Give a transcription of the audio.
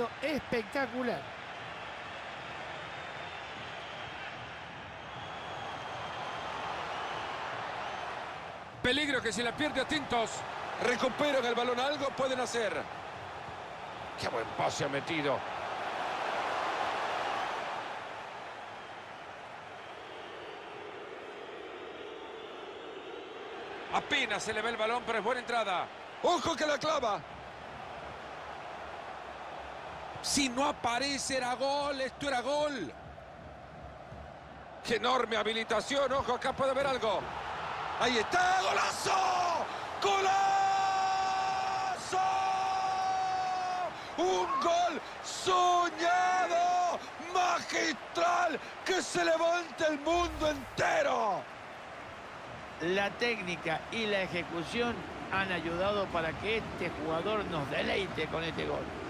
sido espectacular. Peligro que si la pierde Atentos. Recuperan el balón, algo pueden hacer. Qué buen pase ha metido. Apenas se le ve el balón, pero es buena entrada. ¡Ojo que la clava! Si no aparece, era gol. Esto era gol. ¡Qué enorme habilitación! ¡Ojo, acá puede haber algo! ¡Ahí está! ¡Golazo! ¡Golazo! ¡Un gol soñado! ¡Magistral! ¡Que se levante el mundo entero! La técnica y la ejecución han ayudado para que este jugador nos deleite con este gol.